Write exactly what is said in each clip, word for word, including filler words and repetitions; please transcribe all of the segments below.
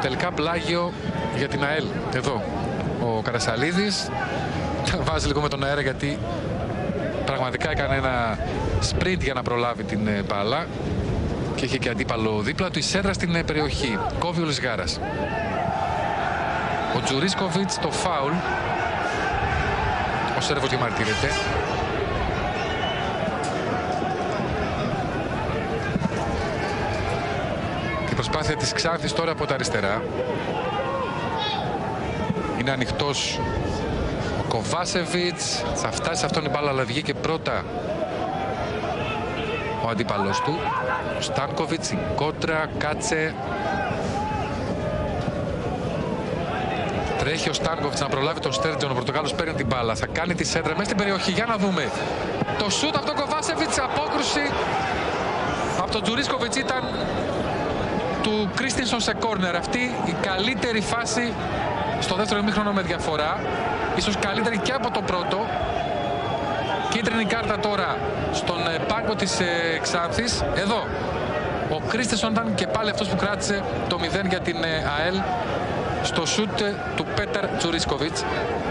τελικά πλάγιο για την ΑΕΛ. Εδώ ο Καρασαλίδης τα βάζει λίγο με τον αέρα, γιατί πραγματικά έκανε ένα sprint για να προλάβει την μπάλα και είχε και αντίπαλο δίπλα του. Η σέντρα στην περιοχή. Κόβει ο Λισγάρας. Ο Τζουρίσκοβιτς το φάουλ. Ο Σέρβος διαμαρτύρεται. Και η προσπάθεια της Ξάνθης τώρα από τα αριστερά. Είναι ανοιχτός ο Κοβάσεβιτς. Θα φτάσει σε αυτόν η μπάλα, αλλά βγήκε πρώτα ο αντίπαλος του. Ο Στάνκοβιτς, η κόντρα, Κάτσε. Τρέχει ο Στάνκοβιτς να προλάβει τον Στέρτζον. Ο Πορτογάλος παίρνει την μπάλα. Θα κάνει τη σέντρα μέσα στην περιοχή. Για να δούμε. Το σούτ από τον Κοβάσεβιτς. Απόκρουση από τον Τζουρίσκοβιτς ήταν του Κρίστινσον σε κόρνερ. Αυτή η καλύτερη φάση στο δεύτερο ημίχρονο με διαφορά. Ίσως καλύτερη και από το πρώτο. Κίτρινη κάρτα τώρα στον πάγκο της ε, Ξάνθης. Εδώ ο Κρίστινσον ήταν και πάλι αυτός που κράτησε το μηδέν για την ε, ΑΕΛ στο σούτ του Πέτερ Τζουρίσκοβιτς.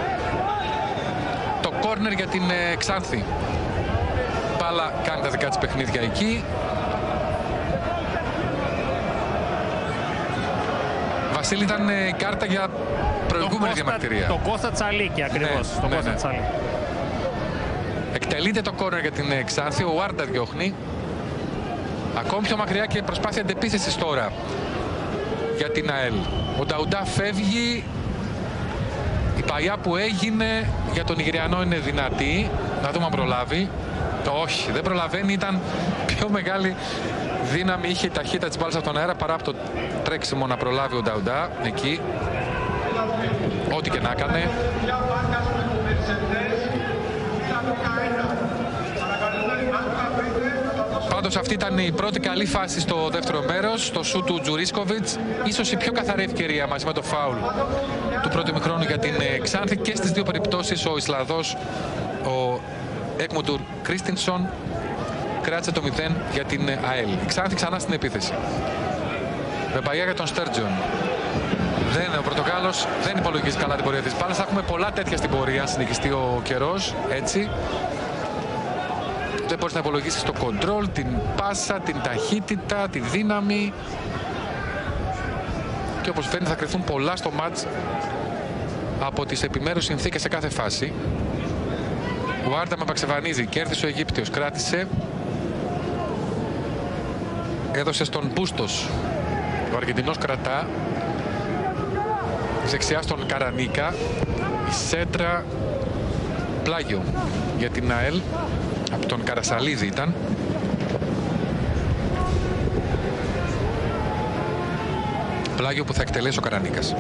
Το κόρνερ για την ε, Ξάνθη. Μπάλα κάνει τα δικά της παιχνίδια εκεί. Βασίλη, ήταν ε, κάρτα για προηγούμενη διαμαρτυρία. Το Κώστα Τσαλίκη ακριβώς. Ναι, το ναι, Κώστα ναι. Τσαλίκη. Εκτελείται το κόρνερ για την ε, Ξάνθη. Ο Άρντα διώχνει. Ακόμη πιο μακριά και προσπάθεια αντεπίθεσης τώρα για την ΑΕΛ. Ο Νταουντά φεύγει. Η παλιά που έγινε για τον Ιγυριανό είναι δυνατή. Να δούμε αν προλάβει. Όχι, δεν προλαβαίνει. Ήταν πιο μεγάλη δύναμη. Είχε η ταχύτητα της μπάλας από τον αέρα παρά από το τρέξιμο να προλάβει ο Νταουντά εκεί. Ό,τι και να έκανε. Πάντως αυτή ήταν η πρώτη καλή φάση στο δεύτερο μέρος, το σούτ του Τζουρίσκοβιτς. Ίσως η πιο καθαρή ευκαιρία μαζί με το φάουλ του πρώτου ημιχρόνου για την Ξάνθη. Και στις δύο περιπτώσεις ο Ισλανδός, ο Έκμοντουρ Κρίστινσον, κράτησε το μηδέν για την ΑΕΛ. Η Ξάνθη ξανά στην επίθεση. Με παγιά για τον Στέρτζον. Δεν, ο Πορτογάλος δεν υπολογίζει καλά την πορεία της μπάλας. Θα έχουμε πολλά τέτοια στην πορεία, αν συνεχιστεί ο καιρός έτσι. Δεν μπορείς να υπολογίσεις το κοντρόλ, την πάσα, την ταχύτητα, τη δύναμη. Και όπως φαίνεται θα κρυφθούν πολλά στο μάτς από τις επιμέρους συνθήκες σε κάθε φάση. Ο Άρντα με απαξεβανίζει, κέρδισε ο Αιγύπτιος, κράτησε. Έδωσε στον Μπούστος. Ο Αργεντινός κρατά. Δεξιά στον Καρανίκα. Η σέντρα πλάγιο για την ΑΕΛ. Από τον Καρασαλίδη ήταν. Πλάγιο που θα εκτελέσει ο Καρανίκας.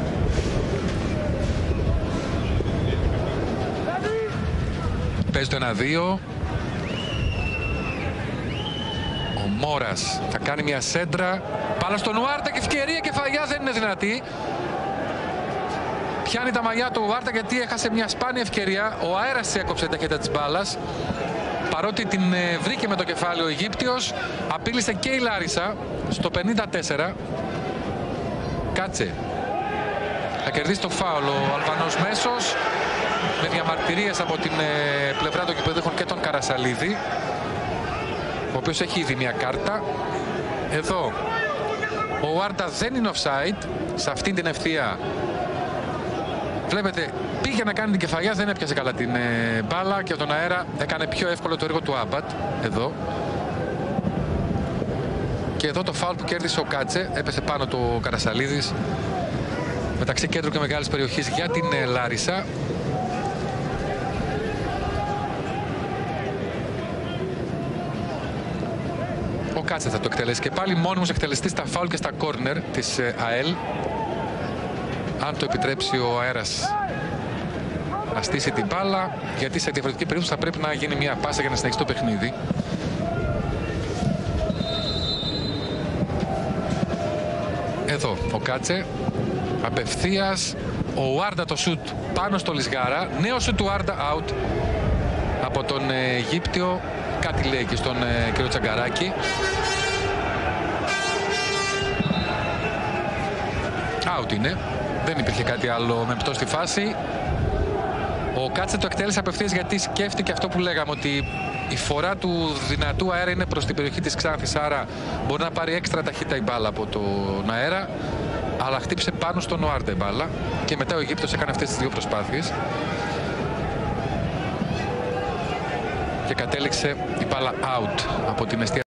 Παίζει το ένα δύο. Ο Μόρας θα κάνει μια σέντρα. Πάλα στον Ουάρτα και ευκαιρία, κεφαλιά δεν είναι δυνατή. Πιάνει τα μαλλιά του Ουάρτα γιατί έχασε μια σπάνια ευκαιρία. Ο αέρας έκοψε την ταχύτητα της μπάλας. Παρότι την βρήκε με το κεφάλι ο Αιγύπτιος, απείλησε και η Λάρισα στο πενήντα τέσσερα. Κάτσε. Θα κερδίσει το φάουλ ο Αλβανός μέσος, με διαμαρτυρίες από την πλευρά των κυπεδούχων και τον Καρασαλίδη, ο οποίος έχει ήδη μια κάρτα. Εδώ ο Ουάρτα δεν είναι offside σε αυτήν την ευθεία. Βλέπετε, πήγε να κάνει την κεφαλιά, δεν έπιασε καλά την ε, μπάλα και από τον αέρα έκανε πιο εύκολο το έργο του Άμπατ. Εδώ. Και εδώ το φάουλ που κέρδισε ο Κάτσε, έπεσε πάνω του Καρασαλίδης. Μεταξύ κέντρου και μεγάλης περιοχής για την ε, Λάρισα. Ο Κάτσε θα το εκτελέσει και πάλι μόνιμος εκτελεστής στα φάουλ και στα κόρνερ της ε, ΑΕΛ. Αν το επιτρέψει ο αέρας να στήσει την μπάλα, γιατί σε διαφορετική περίπτωση θα πρέπει να γίνει μια πάσα για να συνεχίσει το παιχνίδι. Εδώ ο Κάτσε απευθείας, ο Ουάρντα το σουτ πάνω στο Λισγάρα, νέο σουτ του Ουάρντα, out από τον Αιγύπτιο. Κάτι λέει και στον κύριο Τσαγκαράκη. out είναι. Δεν υπήρχε κάτι άλλο με πτώση στη φάση. Ο Κάτσε το εκτέλεσε απευθείας γιατί σκέφτηκε αυτό που λέγαμε, ότι η φορά του δυνατού αέρα είναι προς την περιοχή της Ξάνθης, άρα μπορεί να πάρει έξτρα ταχύτητα η μπάλα από τον αέρα, αλλά χτύπησε πάνω στον Οάρντε μπάλα και μετά ο Αιγύπτος έκανε αυτές τις δύο προσπάθειες και κατέληξε η μπάλα out από την εστία